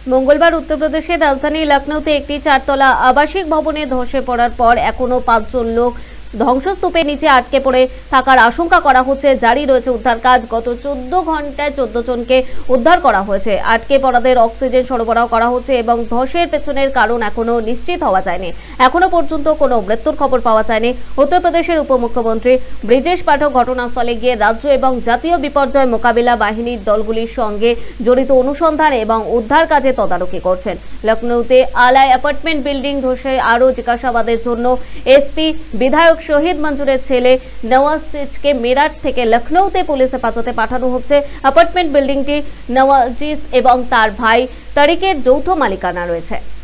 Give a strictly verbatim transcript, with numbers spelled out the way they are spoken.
মঙ্গলবার উত্তরপ্রদেশের রাজধানী লখনৌতে একটি চারতলা আবাসিক ভবনে ধসে পড়ার পর এখনো পাঁচজন লোক ধ্বংসস্তূপের নিচে আটকে পড়ে থাকার আশঙ্কা করা হচ্ছে। জারি রয়েছে উদ্ধার কাজ। গত চোদ্দ ঘন্টায় চোদ্দ জনকে উদ্ধার করা হয়েছে। আটকে পড়াদের অক্সিজেন সরবরাহ করা হচ্ছে এবং ধসের পেছনের কারণ এখনো নিশ্চিত হওয়া যায়নি। এখনো পর্যন্ত কোনো মৃত্যুর খবর পাওয়া যায়নি। উত্তরপ্রদেশের উপমুখ্যমন্ত্রী ব্রিজেশ পাঠক ঘটনাস্থলে গিয়ে রাজ্য এবং জাতীয় বিপর্যয় মোকাবিলা বাহিনীর দলগুলির সঙ্গে জড়িত অনুসন্ধান এবং উদ্ধার কাজে তদারকি করছেন। লখনৌতে আলাই অ্যাপার্টমেন্ট বিল্ডিং ধসে আরও জিজ্ঞাসাবাদের জন্য এসপি বিধায়ক শহীদ মঞ্জুরের ছেলে নওয়াজ সিজকে মেরাট থেকে লখনৌতে পুলিশ হেফাজতে পাঠানো হচ্ছে। অ্যাপার্টমেন্ট বিল্ডিংটি নওয়াজিস এবং তার ভাই তারিকের যৌথ মালিকানা রয়েছে।